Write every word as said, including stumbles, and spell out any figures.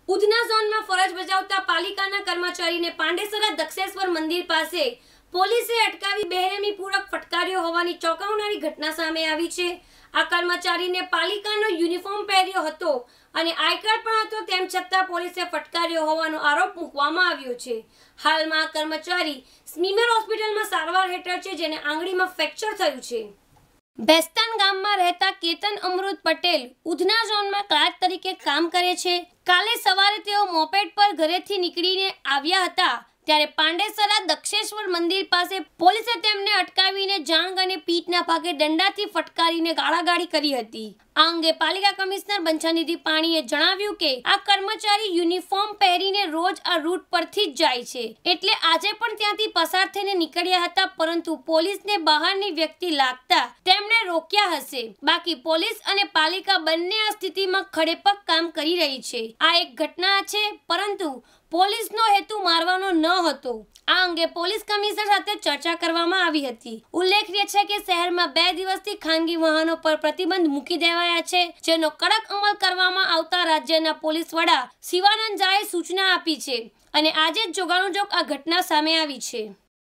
ઉધના ઝોનમાં ફરજ બજાવતા પાલિકાના કર્મચારીને પાંડેસરા દક્ષેશ્વર મંદિર પાસે પોલીસે અટકાવી બેરહેમીપૂર્વક ફટકાર્યો હોવાની ચોંકાવનારી ઘટના સામે આવી છે। આ કર્મચારીને પાલિકાનો યુનિફોર્મ પહેર્યો હતો અને આઈ કાર્ડ પણ હતો, તેમ છતાં પોલીસે ફટકાર્યો હોવાનો આરોપ મૂકવામાં આવ્યો છે। હાલમાં આ કર્મચારી સ્મીમેર હોસ્પિટલમાં સારવાર હેઠળ છે, જેને આંગળીમાં ફ્રેક્ચર થયું છે। બેસ્તાન ગામમાં રહેતા કેતન અમૃત પટેલ ઉધના ઝોનમાં ક્લાર્ક તરીકે કામ કરે છે। કાલે સવારે તેઓ મોપેડ પર ઘરેથી નીકળીને આવ્યા હતા, ત્યારે પાંડેસરા દક્ષેશ્વર મંદિર પાસે પોલીસે તેમને અટકાવીને જાંઘ અને પીઠના ભાગે દંડાથી ફટકારીને ગાળાગાળી કરી હતી। આ અંગે પાલિકા કમિશનર બંછાનિધિ પાણીએ જણાવ્યું કે આ કર્મચારી યુનિફોર્મ પહેરીને રોજ આ રૂટ પરથી જ જાય છે, એટલે આજે પણ ત્યાંથી પસાર થઈને નીકળ્યા હતા, પરંતુ પોલીસને બહારની વ્યક્તિ લાગતા તેમણે રોક્યા હશે। બાકી પોલીસ અને પાલિકા બંને આ સ્થિતિમાં ખડેપગ કામ કરી રહી છે। આ એક ઘટના છે, પરંતુ પોલીસનો હેતુ મારવાનો ન હતો। આ અંગે પોલીસ કમિશનર સાથે ચર્ચા કરવામાં આવી હતી। ઉલ્લેખનીય છે કે શહેરમાં બે દિવસથી ખાનગી વાહનો પર પ્રતિબંધ મૂકી દેવાયા છે, જેનો કડક અમલ કરવામાં આવતા રાજ્યના પોલીસ વડા શિવાનંદ ઝાએ સૂચના આપી છે અને આજે જ જોગાનુજોગ આ ઘટના સામે આવી છે।